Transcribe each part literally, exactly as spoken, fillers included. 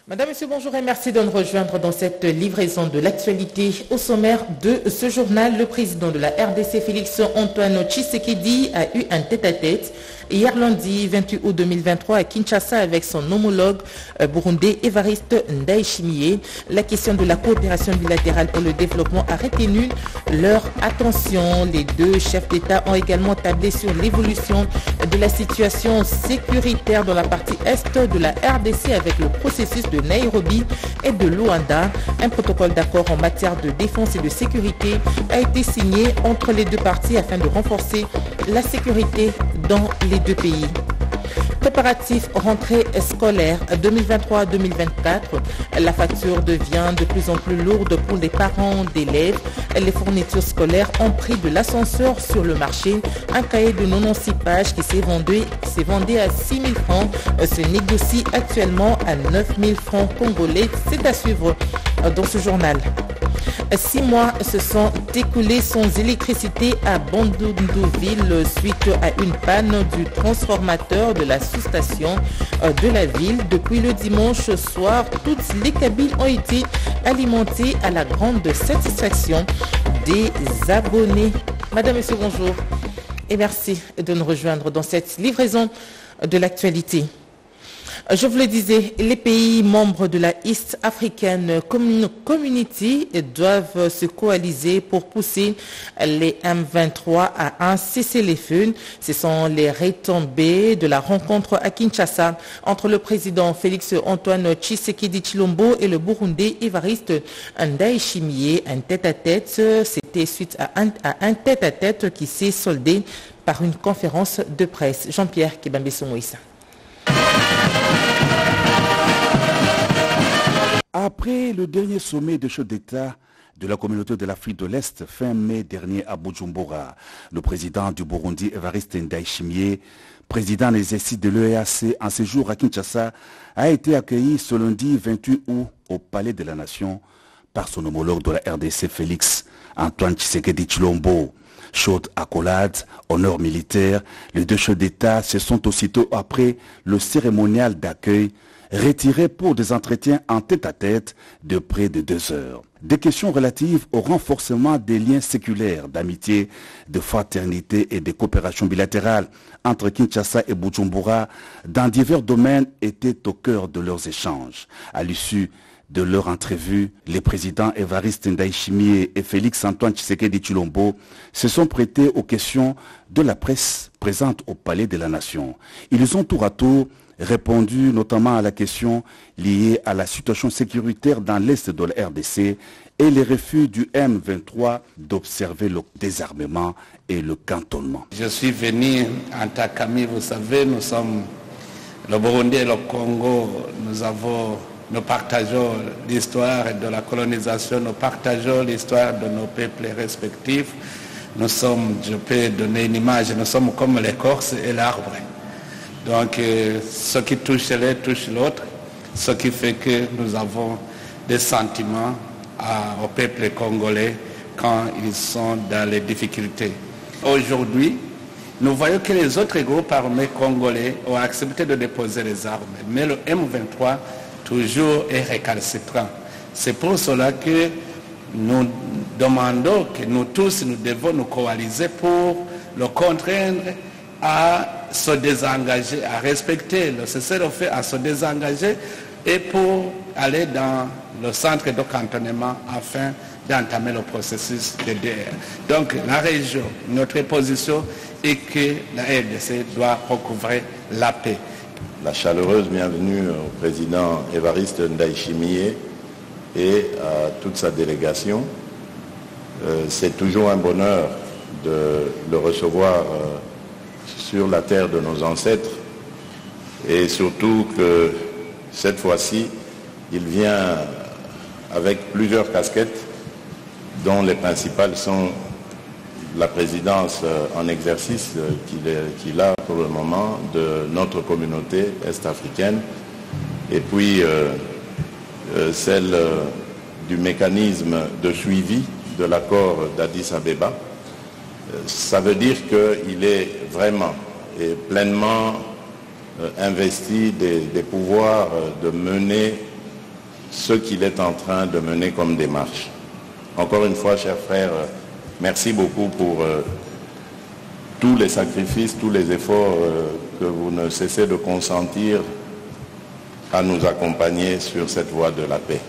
Madame, Monsieur, bonjour et merci de nous rejoindre dans cette livraison de l'actualité. Au sommaire de ce journal, le président de la R D C, Félix Antoine Tshisekedi, a eu un tête-à-tête hier lundi vingt-huit août deux mille vingt-trois à Kinshasa avec son homologue burundais Évariste Ndayishimiye. La question de la coopération bilatérale pour le développement a retenu leur attention. Les deux chefs d'État ont également tablé sur l'évolution de la situation sécuritaire dans la partie est de la R D C avec le processus de Nairobi et de Luanda. Un protocole d'accord en matière de défense et de sécurité a été signé entre les deux parties afin de renforcer la sécurité dans les deux pays. Préparatif rentrée scolaire deux mille vingt-trois deux mille vingt-quatre, la facture devient de plus en plus lourde pour les parents d'élèves. Les fournitures scolaires ont pris de l'ascenseur sur le marché. Un cahier de quatre-vingt-seize pages qui s'est vendu, s'est vendu à six mille francs se négocie actuellement à neuf mille francs congolais. C'est à suivre dans ce journal. Six mois se sont écoulés sans électricité à Bandundu-ville suite à une panne du transformateur de la sous-station de la ville. Depuis le dimanche soir, toutes les cabines ont été alimentées à la grande satisfaction des abonnés. Madame, Monsieur, bonjour et merci de nous rejoindre dans cette livraison de l'actualité. Je vous le disais, les pays membres de la East African Community doivent se coaliser pour pousser les M vingt-trois à un cessez-le-feu. Ce sont les retombées de la rencontre à Kinshasa entre le président Félix Antoine Tshisekedi Tshilombo et le Burundais Évariste Ndayishimiye. Un tête-à-tête, c'était suite à un, à un tête-à-tête qui s'est soldé par une conférence de presse. Jean-Pierre Kibambe-Somoïsa. Après le dernier sommet de chefs d'État de la communauté de l'Afrique de l'Est fin mai dernier à Bujumbura, le président du Burundi Évariste Ndayishimiye, président des exercices de l'E A C en séjour à Kinshasa, a été accueilli ce lundi vingt-huit août au Palais de la Nation par son homologue de la R D C Félix Antoine Tshisekedi Tshilombo. Chaude accolade, honneur militaire, les deux chefs d'État se sont aussitôt après le cérémonial d'accueil retirés pour des entretiens en tête-à-tête de près de deux heures. Des questions relatives au renforcement des liens séculaires d'amitié, de fraternité et de coopération bilatérale entre Kinshasa et Bujumbura dans divers domaines étaient au cœur de leurs échanges. À l'issue de leur entrevue, les présidents Évariste Ndayishimiye et Félix Antoine Tshisekedi Tshilombo se sont prêtés aux questions de la presse présente au Palais de la Nation. Ils ont tour à tour répondu notamment à la question liée à la situation sécuritaire dans l'est de la R D C et les refus du M vingt-trois d'observer le désarmement et le cantonnement. Je suis venu en tant qu'ami, vous savez, nous sommes le Burundi et le Congo, nous avons Nous partageons l'histoire de la colonisation, nous partageons l'histoire de nos peuples respectifs. Nous sommes, je peux donner une image, nous sommes comme l'écorce et l'arbre. Donc, euh, ce qui touche l'un touche l'autre, ce qui fait que nous avons des sentiments à, au peuple congolais quand ils sont dans les difficultés. Aujourd'hui, nous voyons que les autres groupes armés congolais ont accepté de déposer les armes, mais le M vingt-trois toujours est récalcitrant. C'est pour cela que nous demandons que nous tous, nous devons nous coaliser pour le contraindre à se désengager, à respecter le cessez-le-feu, à se désengager et pour aller dans le centre de cantonnement afin d'entamer le processus de D R. Donc la région, notre position est que la R D C doit recouvrer la paix. La chaleureuse bienvenue au président Évariste Ndayishimiye et à toute sa délégation. Euh, c'est toujours un bonheur de le recevoir euh, sur la terre de nos ancêtres et surtout que cette fois-ci, il vient avec plusieurs casquettes dont les principales sont la présidence en exercice qu'il a pour le moment de notre communauté est-africaine et puis euh, euh, celle euh, du mécanisme de suivi de l'accord d'Addis Abeba. Euh, ça veut dire qu'il est vraiment et pleinement euh, investi des, des pouvoirs de mener ce qu'il est en train de mener comme démarche. Encore une fois, chers frères, merci beaucoup pour euh, tous les sacrifices, tous les efforts euh, que vous ne cessez de consentir à nous accompagner sur cette voie de la paix.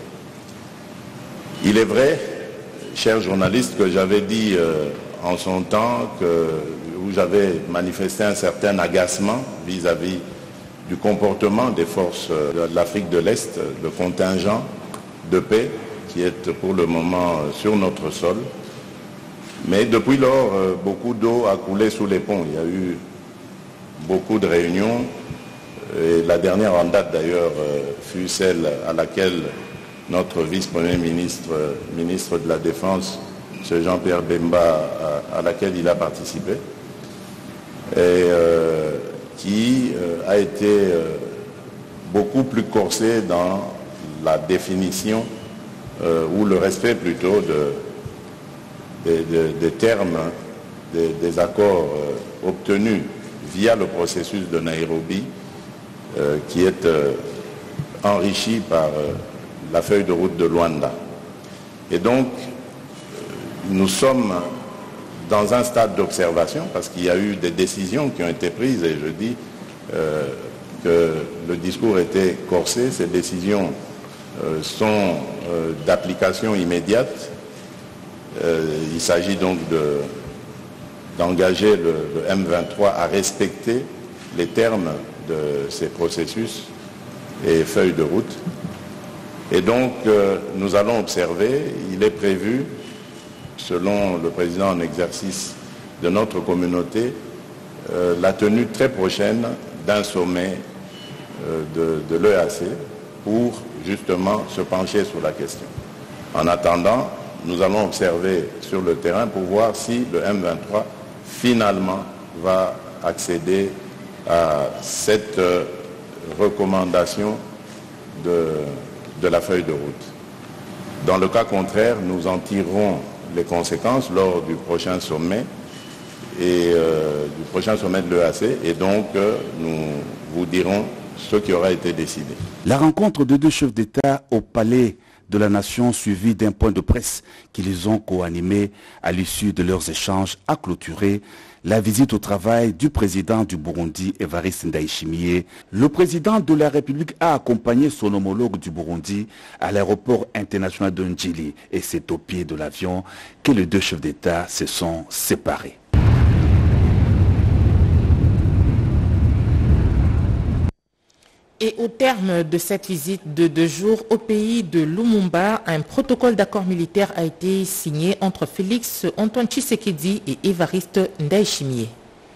Il est vrai, chers journalistes, que j'avais dit euh, en son temps que vous avez manifesté un certain agacement vis-à-vis du comportement des forces de l'Afrique de l'Est, le contingent de paix qui est pour le moment sur notre sol. Mais depuis lors, beaucoup d'eau a coulé sous les ponts. Il y a eu beaucoup de réunions. Et la dernière en date d'ailleurs fut celle à laquelle notre vice-premier ministre, ministre de la Défense, M. Jean-Pierre Bemba, à, à laquelle il a participé, et euh, qui euh, a été euh, beaucoup plus corsé dans la définition euh, ou le respect plutôt de, de, de, des termes des, des accords euh, obtenus via le processus de Nairobi, euh, qui est euh, enrichi par euh, la feuille de route de Luanda. Et donc, nous sommes dans un stade d'observation parce qu'il y a eu des décisions qui ont été prises et je dis euh, que le discours était corsé. Ces décisions euh, sont euh, d'application immédiate. Euh, il s'agit donc de, d'engager le, le M vingt-trois à respecter les termes de ces processus et feuilles de route. Et donc, euh, nous allons observer, il est prévu, selon le président en exercice de notre communauté, euh, la tenue très prochaine d'un sommet euh, de, de l'E A C pour justement se pencher sur la question. En attendant, nous allons observer sur le terrain pour voir si le M vingt-trois finalement va accéder à cette euh, recommandation de, de la feuille de route. Dans le cas contraire, nous en tirerons les conséquences lors du prochain sommet et euh, du prochain sommet de l'E A C et donc euh, nous vous dirons ce qui aura été décidé. La rencontre de deux chefs d'État au palais de la Nation suivie d'un point de presse qui les ont co-animés à l'issue de leurs échanges a clôturé la visite au travail du président du Burundi, Évariste Ndayishimiye. Le président de la République a accompagné son homologue du Burundi à l'aéroport international de Njili et c'est au pied de l'avion que les deux chefs d'État se sont séparés. Et au terme de cette visite de deux jours au pays de Lumumba, un protocole d'accord militaire a été signé entre Félix Antoine Tshisekedi et Évariste Ndayishimiye.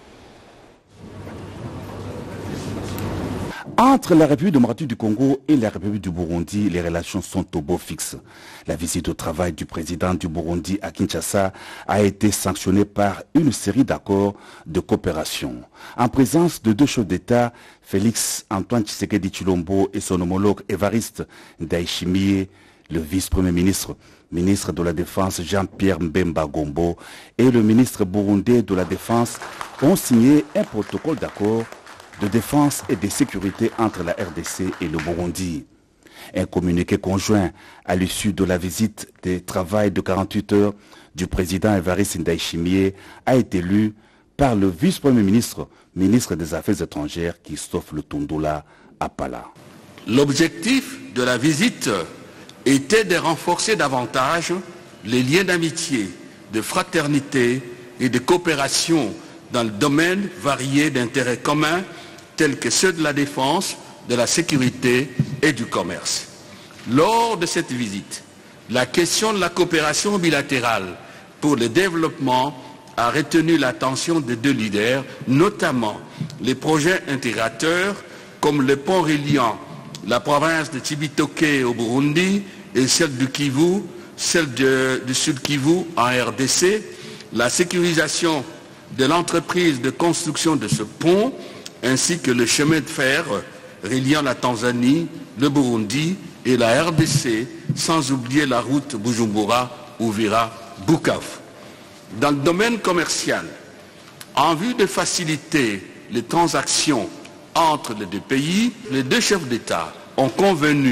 Entre la République démocratique du Congo et la République du Burundi, les relations sont au beau fixe. La visite au travail du président du Burundi à Kinshasa a été sanctionnée par une série d'accords de coopération. En présence de deux chefs d'État, Félix Antoine Tshisekedi Tshilombo et son homologue Évariste Ndayishimiye, le vice-premier ministre, ministre de la Défense Jean-Pierre Mbemba Gombo et le ministre burundais de la Défense ont signé un protocole d'accord de défense et de sécurité entre la R D C et le Burundi. Un communiqué conjoint à l'issue de la visite de travail de quarante-huit heures du président Évariste Ndayishimiye a été lu par le vice-premier ministre, ministre des Affaires étrangères, Christophe Lutundula Apala. L'objectif de la visite était de renforcer davantage les liens d'amitié, de fraternité et de coopération dans le domaine varié d'intérêts communs tels que ceux de la défense, de la sécurité et du commerce. Lors de cette visite, la question de la coopération bilatérale pour le développement a retenu l'attention des deux leaders, notamment les projets intégrateurs comme le pont reliant la province de Cibitoke au Burundi et celle du Kivu, celle de, du Sud Kivu en R D C, la sécurisation de l'entreprise de construction de ce pont, ainsi que le chemin de fer reliant la Tanzanie, le Burundi et la R D C, sans oublier la route Bujumbura-Uvira-Bukavu. Dans le domaine commercial, en vue de faciliter les transactions entre les deux pays, les deux chefs d'État ont convenu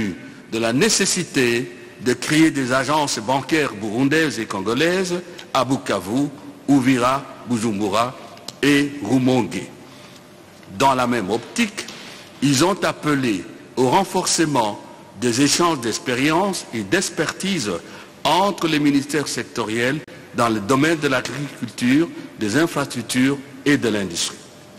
de la nécessité de créer des agences bancaires burundaises et congolaises à Bukavu, Uvira, Bujumbura et Rumongue. Dans la même optique, ils ont appelé au renforcement des échanges d'expériences et d'expertise entre les ministères sectoriels dans le domaine de l'agriculture, des infrastructures et de l'industrie.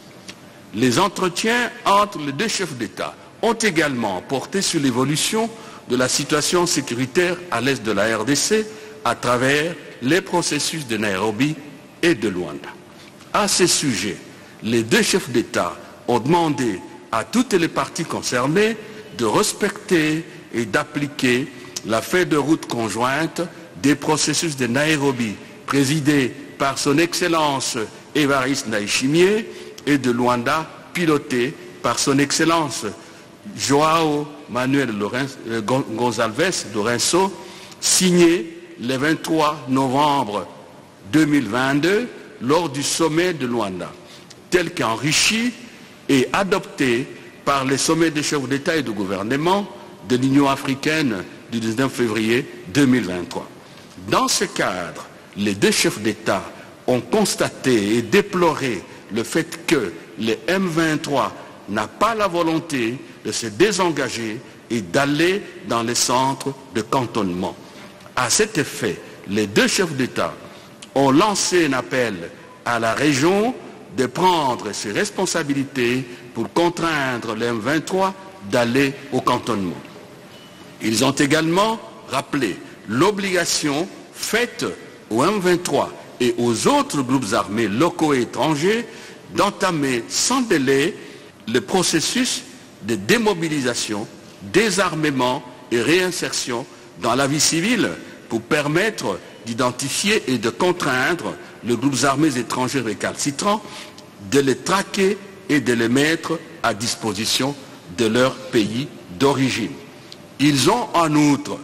Les entretiens entre les deux chefs d'État ont également porté sur l'évolution de la situation sécuritaire à l'est de la R D C à travers les processus de Nairobi et de Luanda. À ce sujet, les deux chefs d'État ont demandé à toutes les parties concernées de respecter et d'appliquer la feuille de route conjointe des processus de Nairobi, présidée par son Excellence Évariste Ndayishimiye, et de Luanda, pilotée par son Excellence João Manuel Gonçalves Lourenço, signé le vingt-trois novembre deux mille vingt-deux lors du sommet de Luanda, tel qu'enrichi et adopté par les sommets des chefs d'État et de gouvernement de l'Union africaine du dix-neuf février deux mille vingt-trois. Dans ce cadre, les deux chefs d'État ont constaté et déploré le fait que le M vingt-trois n'a pas la volonté de se désengager et d'aller dans les centres de cantonnement. À cet effet, les deux chefs d'État ont lancé un appel à la région de prendre ses responsabilités pour contraindre le M vingt-trois d'aller au cantonnement. Ils ont également rappelé l'obligation faite au M vingt-trois et aux autres groupes armés locaux et étrangers d'entamer sans délai le processus de démobilisation, désarmement et réinsertion dans la vie civile pour permettre d'identifier et de contraindre les groupes armés étrangers récalcitrants, de les traquer et de les mettre à disposition de leur pays d'origine. Ils ont en outre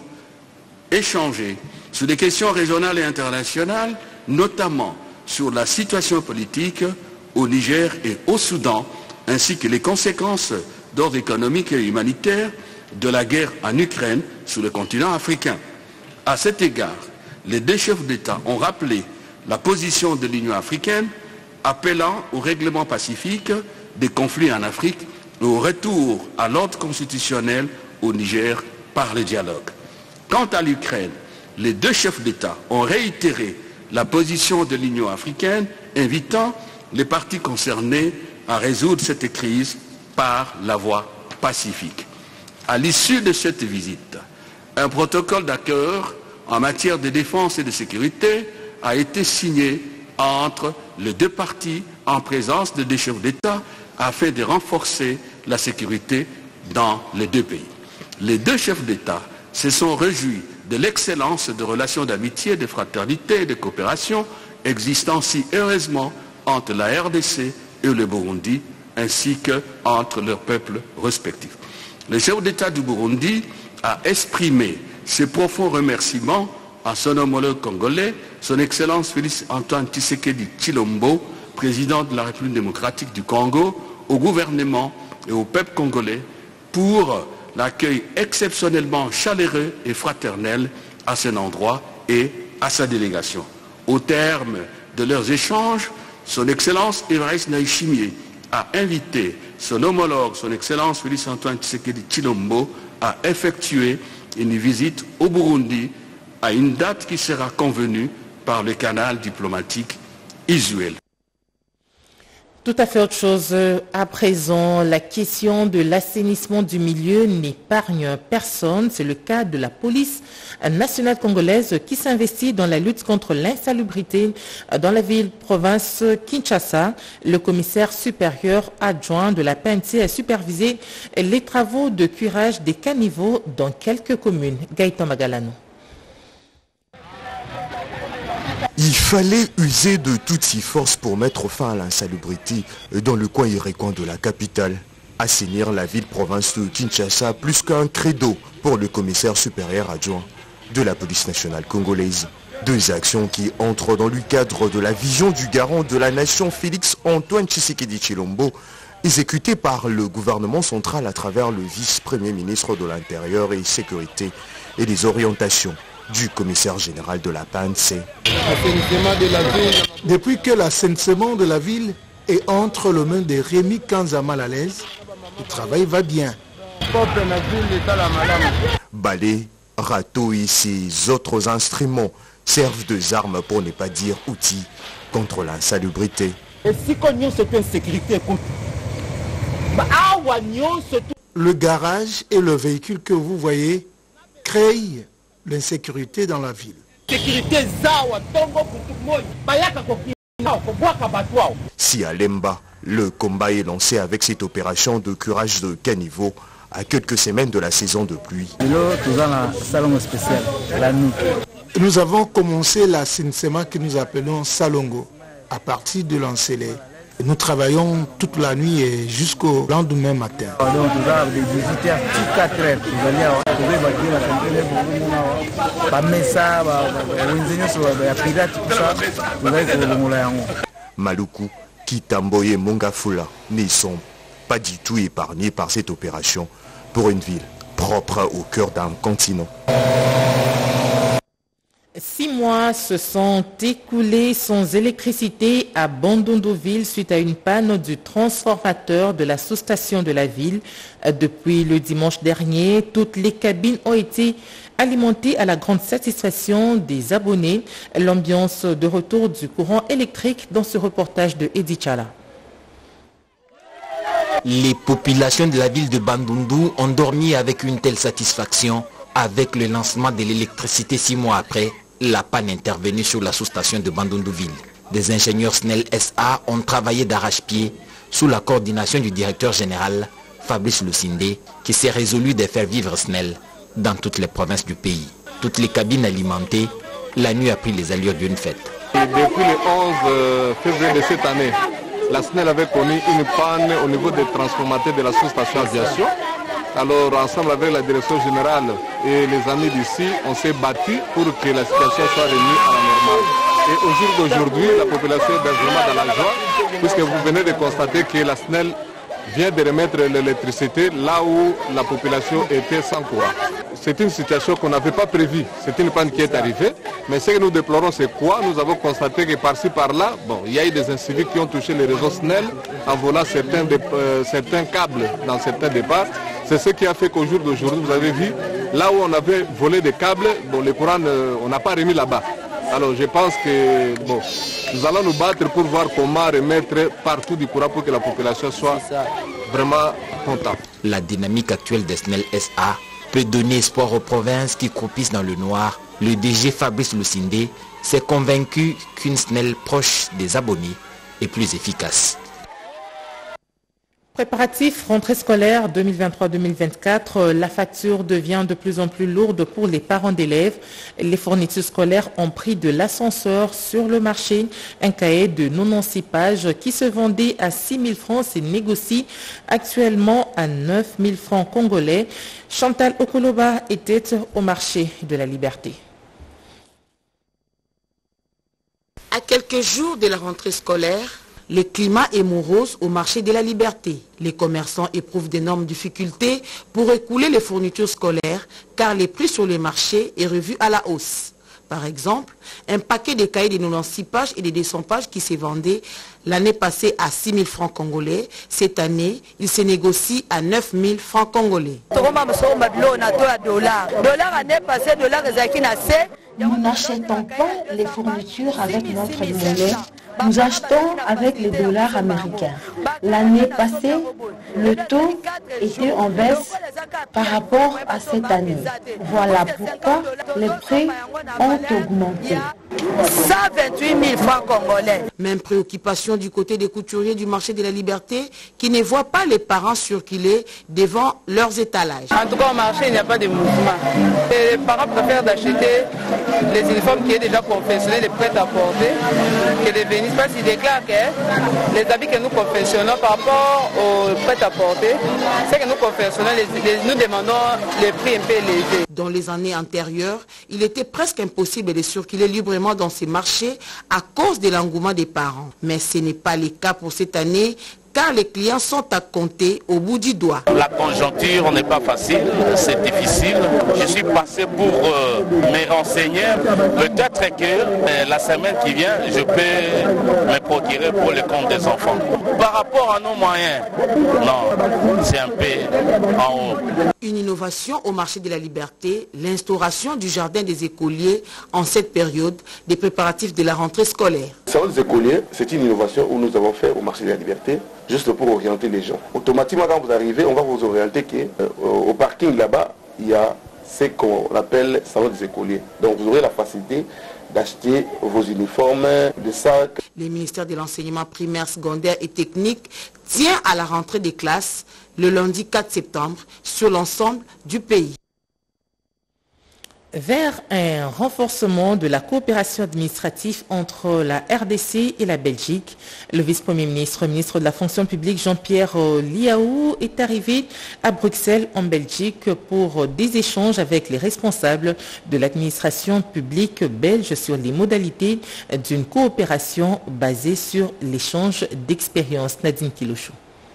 échangé sur des questions régionales et internationales, notamment sur la situation politique au Niger et au Soudan, ainsi que les conséquences d'ordre économique et humanitaire de la guerre en Ukraine sur le continent africain. À cet égard, les deux chefs d'État ont rappelé la position de l'Union africaine appelant au règlement pacifique des conflits en Afrique et au retour à l'ordre constitutionnel au Niger par le dialogue. Quant à l'Ukraine, les deux chefs d'État ont réitéré la position de l'Union africaine, invitant les parties concernées à résoudre cette crise par la voie pacifique. À l'issue de cette visite, un protocole d'accord en matière de défense et de sécurité a été signé entre les deux parties en présence de deux chefs d'État afin de renforcer la sécurité dans les deux pays. Les deux chefs d'État se sont réjouis de l'excellence de relations d'amitié, de fraternité et de coopération existant si heureusement entre la R D C et le Burundi, ainsi qu'entre leurs peuples respectifs. Le chef d'État du Burundi a exprimé ses profonds remerciements à son homologue congolais, son Excellence Félix Antoine Tshisekedi Tshilombo, président de la République démocratique du Congo, au gouvernement et au peuple congolais pour l'accueil exceptionnellement chaleureux et fraternel à son endroit et à sa délégation. Au terme de leurs échanges, son Excellence Évariste Ndayishimiye a invité son homologue, son Excellence Félix Antoine Tshisekedi Tshilombo, à effectuer une visite au Burundi à une date qui sera convenue par le canal diplomatique usuel. Tout à fait autre chose. À présent, la question de l'assainissement du milieu n'épargne personne. C'est le cas de la police nationale congolaise qui s'investit dans la lutte contre l'insalubrité dans la ville-province Kinshasa. Le commissaire supérieur adjoint de la P N C a supervisé les travaux de curage des caniveaux dans quelques communes. Gaëtan Magalano. Il fallait user de toutes ses forces pour mettre fin à l'insalubrité dans le coin irrécoin de la capitale. Assainir la ville-province de Kinshasa plus qu'un credo pour le commissaire supérieur adjoint de la police nationale congolaise. Deux actions qui entrent dans le cadre de la vision du garant de la nation Félix Antoine Tshisekedi Tshilombo exécutés par le gouvernement central à travers le vice-premier ministre de l'Intérieur et Sécurité et des orientations du commissaire général de la P A N C. Depuis que l'assainissement de la ville est entre les mains de Rémi Kanzama Malaise, le travail va bien. Balais, râteaux et ces autres instruments servent de armes, pour ne pas dire outils, contre l'insalubrité. Le garage et le véhicule que vous voyez créent l'insécurité dans la ville. Si à Lemba, le combat est lancé avec cette opération de curage de caniveau à quelques semaines de la saison de pluie. Nous avons commencé l'assainissement que nous appelons Salongo à partir de l'Ancelé. Nous travaillons toute la nuit et jusqu'au lendemain matin. Maluku, Kitambo et Mongafula ne sont pas du tout épargnés par cette opération pour une ville propre au cœur d'un continent. Six mois se sont écoulés sans électricité à Bandunduville suite à une panne du transformateur de la sous-station de la ville. Depuis le dimanche dernier, toutes les cabines ont été alimentées à la grande satisfaction des abonnés. L'ambiance de retour du courant électrique dans ce reportage de Edi Chala. Les populations de la ville de Bandundu ont dormi avec une telle satisfaction avec le lancement de l'électricité six mois après la panne intervenue sur la sous-station de Bandunduville. Des ingénieurs S N E L S A ont travaillé d'arrache-pied sous la coordination du directeur général Fabrice Lucindé, qui s'est résolu de faire vivre S N E L dans toutes les provinces du pays. Toutes les cabines alimentées, la nuit a pris les allures d'une fête. Et depuis le onze février de cette année, la S N E L avait connu une panne au niveau des transformateurs de la sous-station aviation. Alors, ensemble avec la direction générale et les amis d'ici, on s'est battu pour que la situation soit remise à la normale. Et au jour d'aujourd'hui, la population est vraiment dans la joie, puisque vous venez de constater que la S N E L vient de remettre l'électricité là où la population était sans courant. C'est une situation qu'on n'avait pas prévue. C'est une panne qui est arrivée. Mais ce que nous déplorons, c'est quoi? Nous avons constaté que par-ci, par-là, bon, il y a eu des incivils qui ont touché les réseaux S N E L en volant certains, de, euh, certains câbles dans certains départs. C'est ce qui a fait qu'au jour d'aujourd'hui, vous avez vu, là où on avait volé des câbles, bon, les courants, euh, on n'a pas remis là-bas. Alors je pense que bon, nous allons nous battre pour voir comment remettre partout du courant pour que la population soit vraiment contente. La dynamique actuelle des S N E L S A peut donner espoir aux provinces qui croupissent dans le noir. Le D G Fabrice Lucindé s'est convaincu qu'une S N E L proche des abonnés est plus efficace. Préparatif rentrée scolaire deux mille vingt-trois deux mille vingt-quatre, la facture devient de plus en plus lourde pour les parents d'élèves. Les fournitures scolaires ont pris de l'ascenseur sur le marché. Un cahier de quatre-vingt-seize pages qui se vendait à six mille francs se négocie actuellement à neuf mille francs congolais. Chantal Okoloba était au marché de la Liberté. À quelques jours de la rentrée scolaire, le climat est morose au marché de la Liberté. Les commerçants éprouvent d'énormes difficultés pour écouler les fournitures scolaires car les prix sur les marchés est revu à la hausse. Par exemple, un paquet de cahiers de quatre-vingt-seize pages et de deux cents pages qui s'est vendu l'année passée à six mille francs congolais, cette année, il se négocie à neuf mille francs congolais. Nous n'achetons pas les fournitures avec notre monnaie, nous achetons avec les dollars américains. L'année passée, le taux était en baisse par rapport à cette année. Voilà pourquoi les prix ont augmenté. cent vingt-huit mille francs congolais. Même préoccupation du côté des couturiers du marché de la Liberté qui ne voient pas les parents circuler devant leurs étalages. En tout cas, au marché, il n'y a pas de mouvement. Et les parents préfèrent d'acheter les uniformes qui est déjà confectionnés, les prêts à porter, que de venir. Parce qu'ils déclarent que les habits que nous confectionnons par rapport aux prêts à porter, c'est que nous confectionnons, les, les, nous demandons les prix un peu élevés. Dans les années antérieures, il était presque impossible de circuler librement dans ces marchés à cause de l'engouement des parents. Mais ce n'est pas le cas pour cette année car les clients sont à compter au bout du doigt. La conjoncture n'est pas facile, c'est difficile. Je suis passé pour euh, me renseigner. Peut-être que euh, la semaine qui vient, je peux me procurer pour le compte des enfants. Par rapport à nos moyens, non, c'est un peu en haut. Une innovation au marché de la Liberté, l'instauration du jardin des écoliers en cette période des préparatifs de la rentrée scolaire. Le salon des écoliers, c'est une innovation où nous avons fait au marché de la Liberté, juste pour orienter les gens. Automatiquement, quand vous arrivez, on va vous orienter qu'au parking là-bas, il y a ce qu'on appelle salon des écoliers. Donc vous aurez la facilité d'acheter vos uniformes, des sacs. Le ministère de l'enseignement primaire, secondaire et technique tient à la rentrée des classes le lundi quatre septembre sur l'ensemble du pays. Vers un renforcement de la coopération administrative entre la R D C et la Belgique, le vice-premier ministre, ministre de la fonction publique Jean-Pierre Liaou est arrivé à Bruxelles en Belgique pour des échanges avec les responsables de l'administration publique belge sur les modalités d'une coopération basée sur l'échange d'expériences. Nadine Kilouchou.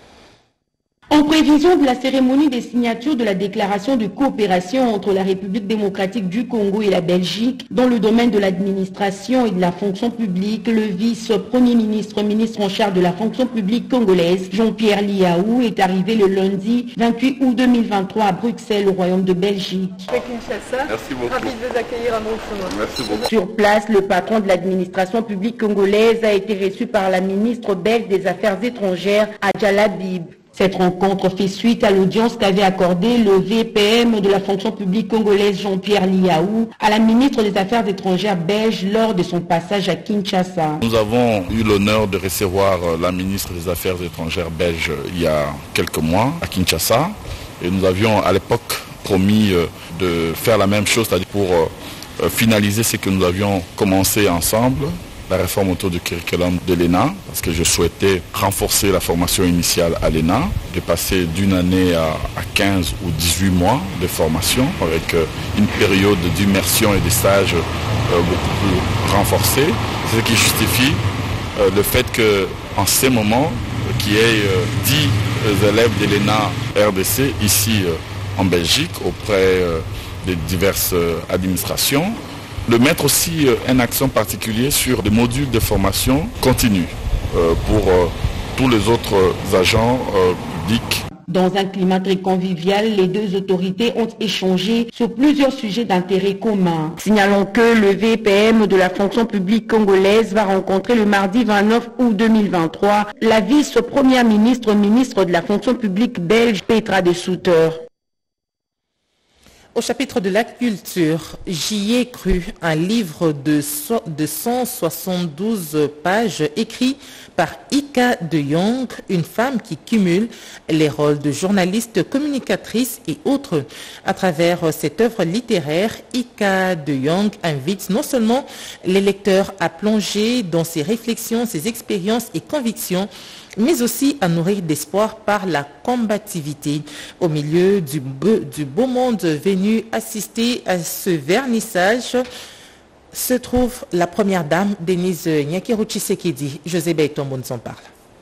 En prévision de la cérémonie des signatures de la déclaration de coopération entre la République démocratique du Congo et la Belgique dans le domaine de l'administration et de la fonction publique, le vice-premier ministre, ministre en charge de la fonction publique congolaise, Jean-Pierre Liaou, est arrivé le lundi vingt-huit août deux mille vingt-trois à Bruxelles, au Royaume de Belgique. Merci beaucoup. Ravi de vous accueillir à Bruxelles. Merci beaucoup. Sur place, le patron de l'administration publique congolaise a été reçu par la ministre belge des Affaires étrangères, Adjala Bib. Cette rencontre fait suite à l'audience qu'avait accordée le V P M de la fonction publique congolaise Jean-Pierre Liaou à la ministre des Affaires étrangères belge lors de son passage à Kinshasa. Nous avons eu l'honneur de recevoir la ministre des Affaires étrangères belge il y a quelques mois à Kinshasa et nous avions à l'époque promis de faire la même chose, c'est-à-dire pour finaliser ce que nous avions commencé ensemble, la réforme autour du curriculum de l'E N A, parce que je souhaitais renforcer la formation initiale à l'E N A, de passer d'une année à, à quinze ou dix-huit mois de formation, avec euh, une période d'immersion et de stage euh, beaucoup plus renforcée. C'est ce qui justifie euh, le fait qu'en ces moments, qu'il y ait euh, dix élèves de l'E N A R D C ici euh, en Belgique, auprès euh, des diverses euh, administrations, de mettre aussi euh, un accent particulier sur des modules de formation continue euh, pour euh, tous les autres euh, agents euh, publics. Dans un climat très convivial, les deux autorités ont échangé sur plusieurs sujets d'intérêt commun. Signalons que le V P M de la fonction publique congolaise va rencontrer le mardi vingt-neuf août deux mille vingt-trois la vice-première ministre, ministre de la fonction publique belge, Petra de Souter. Au chapitre de la culture, J'y ai cru, un livre de cent soixante-douze pages écrit par Ika de Jong, une femme qui cumule les rôles de journaliste, communicatrice et autres. À travers cette œuvre littéraire, Ika de Jong invite non seulement les lecteurs à plonger dans ses réflexions, ses expériences et convictions, mais aussi à nourrir d'espoir par la combativité. Au milieu du beau, du beau monde venu assister à ce vernissage se trouve la première dame, Denise Nyakeru Tshisekedi. José Beytombo nous en parle.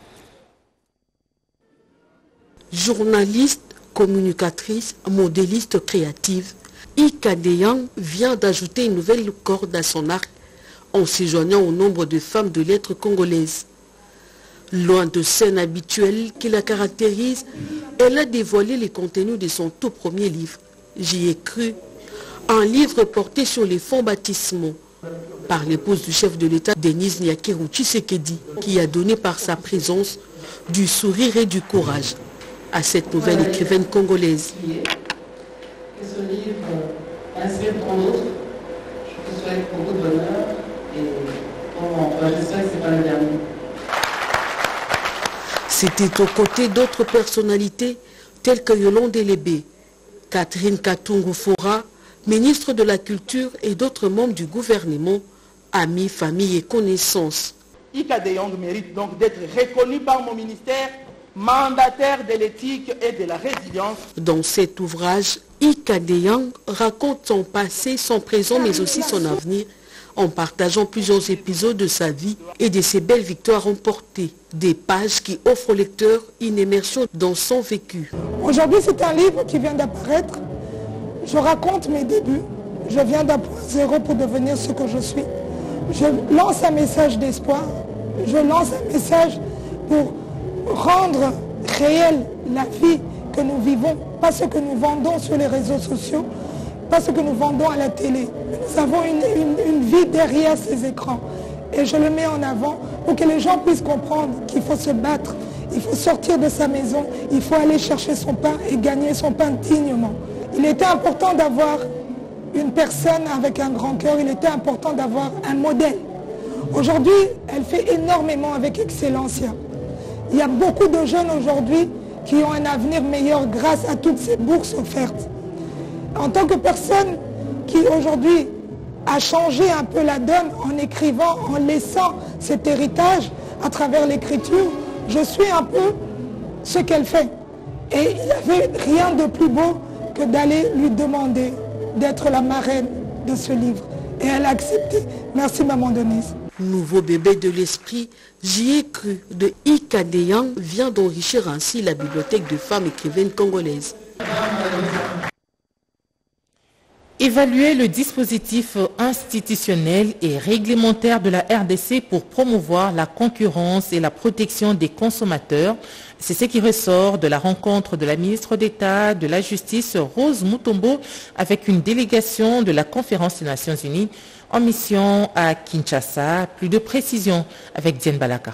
Journaliste, communicatrice, modéliste créative, Ika de Jong vient d'ajouter une nouvelle corde à son arc en se joignant au nombre de femmes de lettres congolaises. Loin de scènes habituelles qui la caractérisent, elle a dévoilé les contenus de son tout premier livre, J'y ai cru, un livre porté sur les fonds baptismaux par l'épouse du chef de l'État, Denise Nyakeru Tshisekedi, qui a donné par sa présence du sourire et du courage à cette nouvelle écrivaine congolaise. Ce livre inspire pour d'autres. Je vous souhaite beaucoup de bonheur et bon, j'espère que ce n'est pas le dernier. C'était aux côtés d'autres personnalités telles que Yolande Elébé, Catherine Katungu-Fora, ministre de la Culture et d'autres membres du gouvernement, amis, familles et connaissances. Ika de Jong mérite donc d'être reconnu par mon ministère, mandataire de l'éthique et de la résilience. Dans cet ouvrage, Ika de Jong raconte son passé, son présent mais aussi son avenir en partageant plusieurs épisodes de sa vie et de ses belles victoires remportées. Des pages qui offrent au lecteur une immersion dans son vécu. Aujourd'hui, c'est un livre qui vient d'apparaître. Je raconte mes débuts. Je viens d'un point zéro pour devenir ce que je suis. Je lance un message d'espoir. Je lance un message pour rendre réelle la vie que nous vivons, pas ce que nous vendons sur les réseaux sociaux, pas ce que nous vendons à la télé. Nous avons une, une, une vie derrière ces écrans. Et je le mets en avant pour que les gens puissent comprendre qu'il faut se battre, il faut sortir de sa maison, il faut aller chercher son pain et gagner son pain dignement. Il était important d'avoir une personne avec un grand cœur, il était important d'avoir un modèle. Aujourd'hui, elle fait énormément avec Excellencia. Il y a beaucoup de jeunes aujourd'hui qui ont un avenir meilleur grâce à toutes ces bourses offertes. En tant que personne qui aujourd'hui a changé un peu la donne en écrivant, en laissant cet héritage à travers l'écriture, je suis un peu ce qu'elle fait. Et il n'y avait rien de plus beau que d'aller lui demander d'être la marraine de ce livre. Et elle a accepté. Merci maman Denise. Nouveau bébé de l'esprit, j'y ai cru, de Ika Deyang vient d'enrichir ainsi la bibliothèque de femmes écrivaines congolaises. Évaluer le dispositif institutionnel et réglementaire de la R D C pour promouvoir la concurrence et la protection des consommateurs, c'est ce qui ressort de la rencontre de la ministre d'État de la Justice, Rose Mutombo, avec une délégation de la Conférence des Nations Unies en mission à Kinshasa. Plus de précisions avec Diane Balaka.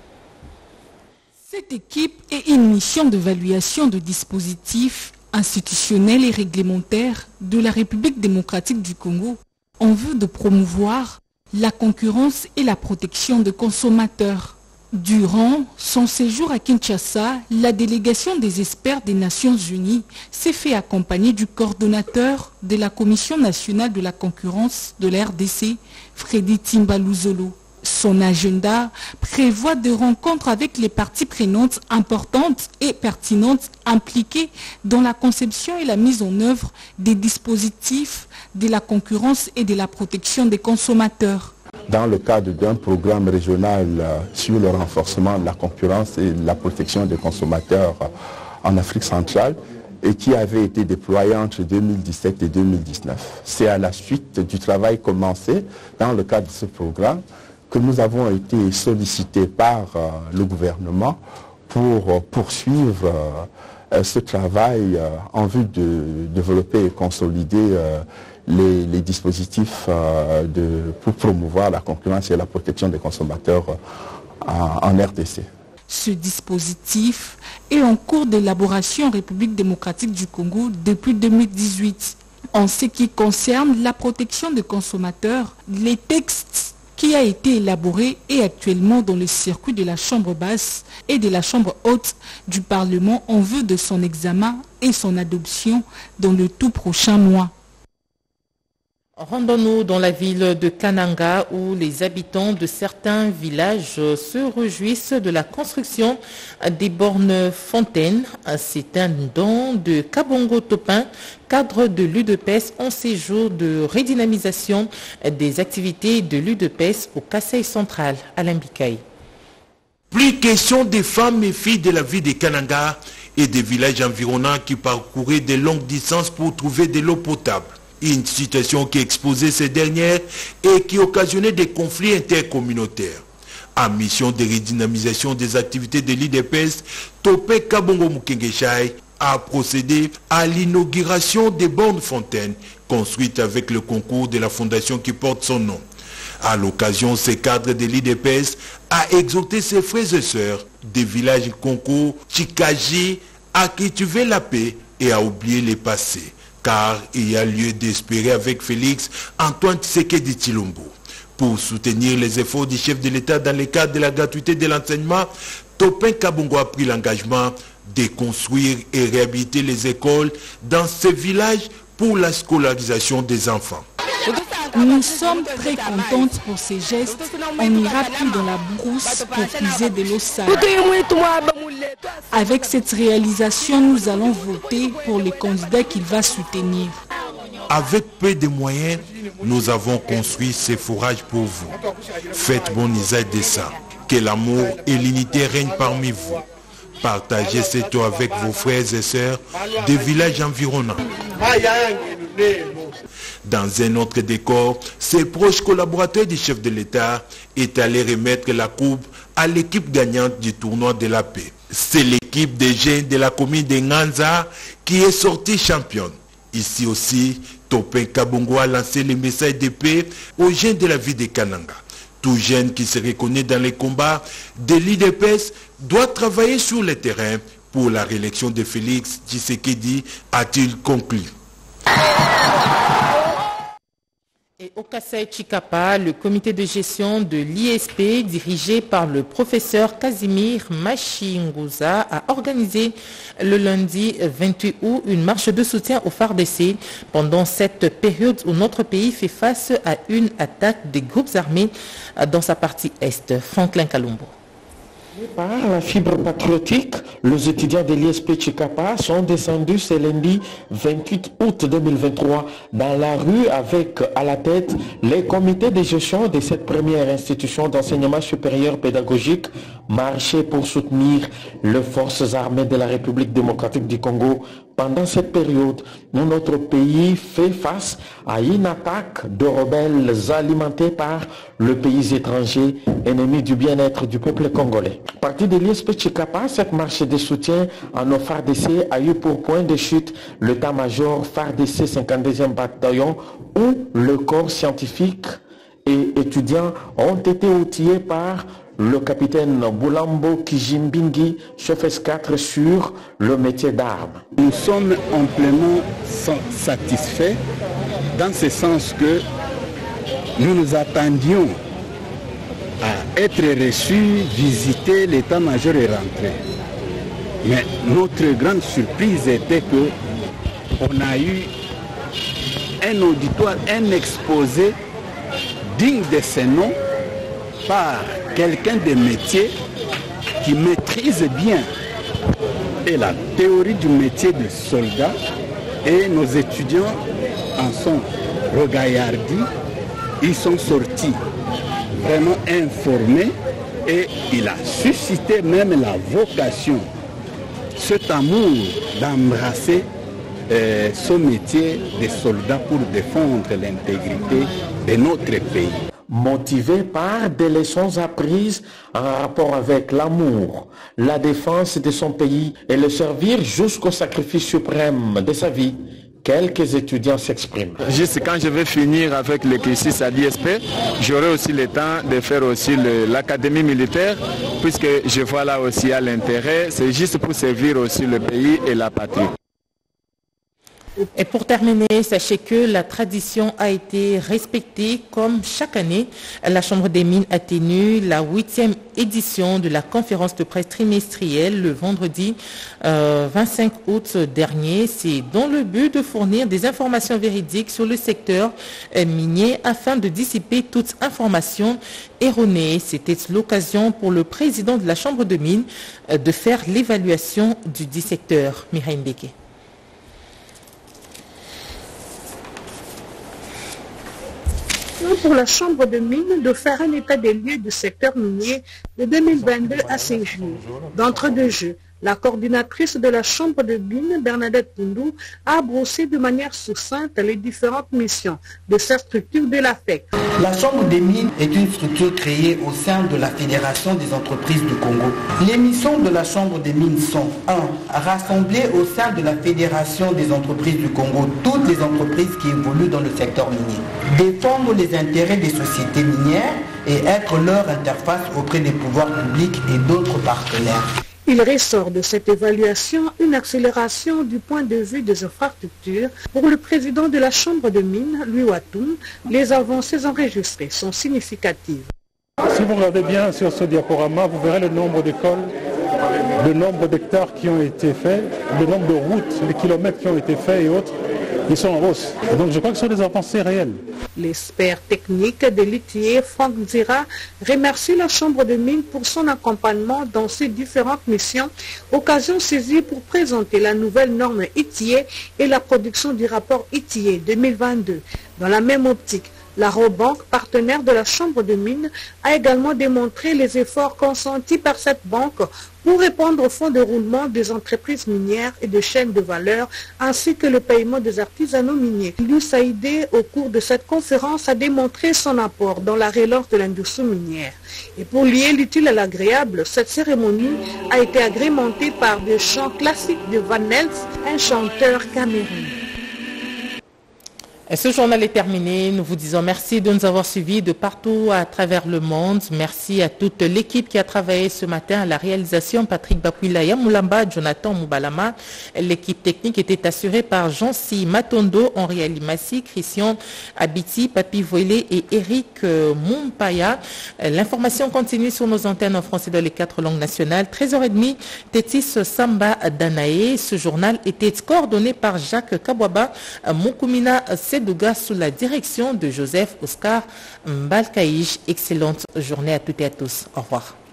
Cette équipe est une mission d'évaluation de dispositifs institutionnels et réglementaires de la République démocratique du Congo en vue de promouvoir la concurrence et la protection des consommateurs. Durant son séjour à Kinshasa, la délégation des experts des Nations Unies s'est fait accompagner du coordonnateur de la Commission nationale de la concurrence de la R D C, Freddy Timbaluzolo. Son agenda prévoit des rencontres avec les parties prenantes importantes et pertinentes impliquées dans la conception et la mise en œuvre des dispositifs de la concurrence et de la protection des consommateurs. Dans le cadre d'un programme régional sur le renforcement de la concurrence et la protection des consommateurs en Afrique centrale et qui avait été déployé entre deux mille dix-sept et deux mille dix-neuf. C'est à la suite du travail commencé dans le cadre de ce programme que nous avons été sollicités par euh, le gouvernement pour euh, poursuivre euh, ce travail euh, en vue de développer et consolider euh, les, les dispositifs euh, de, pour promouvoir la concurrence et la protection des consommateurs euh, en, en R D C. Ce dispositif est en cours d'élaboration en République démocratique du Congo depuis deux mille dix-huit. En ce qui concerne la protection des consommateurs, les textes qui a été élaboré est actuellement dans le circuit de la Chambre basse et de la Chambre haute du Parlement en vue de son examen et son adoption dans le tout prochain mois. Rendons-nous dans la ville de Kananga où les habitants de certains villages se réjouissent de la construction des bornes fontaines. C'est un don de Kabongo Topin, cadre de l'U D P E S en séjour de redynamisation des activités de l'U D P E S au Kasaï central. Alain Bikaï. Plus question des femmes et filles de la ville de Kananga et des villages environnants qui parcouraient de longues distances pour trouver de l'eau potable. Une situation qui exposait ces dernières et qui occasionnait des conflits intercommunautaires. En mission de redynamisation des activités de l'U D P E S, Topé Kabongo Mukengeshai a procédé à l'inauguration des bornes fontaines construites avec le concours de la fondation qui porte son nom. À l'occasion, ce cadre de l'U D P E S a exhorté ses frères et sœurs des villages concours Chikaji à cultiver la paix et à oublier les passés. Car il y a lieu d'espérer avec Félix Antoine Tshisekedi Tshilombo. Pour soutenir les efforts du chef de l'État dans le cadre de la gratuité de l'enseignement, Topin Kabongo a pris l'engagement de construire et réhabiliter les écoles dans ces villages pour la scolarisation des enfants. Nous sommes très contentes pour ces gestes. On n'ira plus dans la brousse pour puiser de l'eau sale. Avec cette réalisation, nous allons voter pour les candidats qu'il va soutenir. Avec peu de moyens, nous avons construit ces fourrages pour vous. Faites bon usage de ça. Que l'amour et l'unité règnent parmi vous. Partagez cette eau avec vos frères et sœurs des villages environnants. Dans un autre décor, ses proches collaborateurs du chef de l'État est allé remettre la coupe à l'équipe gagnante du tournoi de la paix. C'est l'équipe des jeunes de la commune de Nganza qui est sortie championne. Ici aussi, Topin Kabongo a lancé le message de paix aux jeunes de la ville de Kananga. Tout jeune qui se reconnaît dans les combats de l'I D P S doit travailler sur le terrain pour la réélection de Félix Tshisekedi, a-t-il conclu. Et au Kasaï Chikapa, le comité de gestion de l'I S P, dirigé par le professeur Casimir Machinguza, a organisé le lundi vingt-huit août une marche de soutien au F A R D C pendant cette période où notre pays fait face à une attaque des groupes armés dans sa partie est. Franklin Kalumbo. Par la fibre patriotique, les étudiants de l'I S P Chikapa sont descendus ce lundi vingt-huit août deux mille vingt-trois dans la rue avec à la tête les comités de gestion de cette première institution d'enseignement supérieur pédagogique, marché pour soutenir les forces armées de la République démocratique du Congo. Pendant cette période où notre pays fait face à une attaque de rebelles alimentés par le pays étranger, ennemi du bien-être du peuple congolais. Parti de l'I S P Chikapa, cette marche de soutien en nos F A R D C a eu pour point de chute l'état-major F A R D C cinquante-deuxième bataillon où le corps scientifique et étudiants ont été outillés par le capitaine Boulambo Kijimbingi, chef S quatre sur le métier d'armes. Nous sommes amplement satisfaits dans ce sens que nous nous attendions à être reçus, visiter, l'état-major et rentrer. Mais notre grande surprise était que on a eu un auditoire, un exposé digne de ce nom par quelqu'un de métier qui maîtrise bien et la théorie du métier de soldat, et nos étudiants en sont regaillardis, ils sont sortis vraiment informés et il a suscité même la vocation, cet amour d'embrasser euh, ce métier de soldat pour défendre l'intégrité de notre pays. Motivé par des leçons apprises en rapport avec l'amour, la défense de son pays et le servir jusqu'au sacrifice suprême de sa vie, quelques étudiants s'expriment. Juste quand je vais finir avec le cursus à l'I S P, j'aurai aussi le temps de faire aussi l'académie militaire, puisque je vois là aussi à l'intérêt, c'est juste pour servir aussi le pays et la patrie. Et pour terminer, sachez que la tradition a été respectée comme chaque année. La Chambre des mines a tenu la huitième édition de la conférence de presse trimestrielle le vendredi euh, vingt-cinq août dernier. C'est dans le but de fournir des informations véridiques sur le secteur minier afin de dissiper toute information erronée. C'était l'occasion pour le président de la Chambre de mines de faire l'évaluation du dit secteur. Mireille Mbeke. Pour la Chambre de mines de faire un état des lieux du secteur minier de deux mille vingt-deux à ces jours. D'entre deux jeux, la coordinatrice de la Chambre de mines, Bernadette Tundou, a brossé de manière succincte les différentes missions de cette structure de l'A F E C. La Chambre des mines est une structure créée au sein de la Fédération des entreprises du Congo. Les missions de la Chambre des mines sont un. Rassembler au sein de la Fédération des entreprises du Congo toutes les entreprises qui évoluent dans le secteur minier. Défendre les intérêts des sociétés minières et être leur interface auprès des pouvoirs publics et d'autres partenaires. Il ressort de cette évaluation une accélération du point de vue des infrastructures. Pour le président de la Chambre de mines, Louis Watoum, les avancées enregistrées sont significatives. Si vous regardez bien sur ce diaporama, vous verrez le nombre d'écoles, le nombre d'hectares qui ont été faits, le nombre de routes, les kilomètres qui ont été faits et autres. ils sont en hausse. Et donc je crois que ce sont des avancées réelles. L'expert technique de l'I T I E, Franck Zira, remercie la Chambre de mines pour son accompagnement dans ses différentes missions, occasion saisie pour présenter la nouvelle norme I T I E et la production du rapport I T I E deux mille vingt-deux. Dans la même optique, la Robank, partenaire de la Chambre de mines, a également démontré les efforts consentis par cette banque pour répondre au fonds de roulement des entreprises minières et de chaînes de valeur, ainsi que le paiement des artisanaux miniers. L'U S A I D, au cours de cette conférence, a démontré son apport dans la relance de l'industrie minière. Et pour lier l'utile à l'agréable, cette cérémonie a été agrémentée par des chants classiques de Van Nels, un chanteur camerounais. Ce journal est terminé. Nous vous disons merci de nous avoir suivis de partout à travers le monde. Merci à toute l'équipe qui a travaillé ce matin à la réalisation. Patrick Bakwila, Yamoulamba, Jonathan Moubalama. L'équipe technique était assurée par Jean-Si Matondo, Henri Alimassi, Christian Abiti, Papi Voilé et Eric Mumpaya. L'information continue sur nos antennes en français dans les quatre langues nationales. treize heures trente, Tétis Samba Danae. Ce journal était coordonné par Jacques Kabwaba, Mokumina Sedouga sous la direction de Joseph Oscar Mbalkaïch. Excellente journée à toutes et à tous. Au revoir.